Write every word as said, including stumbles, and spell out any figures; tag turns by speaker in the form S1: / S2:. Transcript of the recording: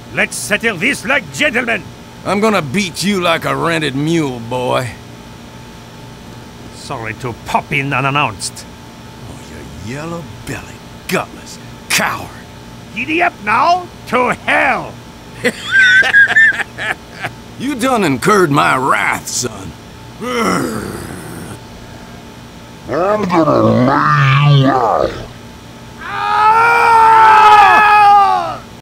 S1: Let's settle this like gentlemen.
S2: I'm gonna beat you like a rented mule, boy.
S1: Sorry to pop in unannounced.
S2: Oh, you yellow-bellied, gutless coward.
S1: Giddy up now to hell.
S2: You done incurred my wrath, son.
S3: I'm gonna lay you out.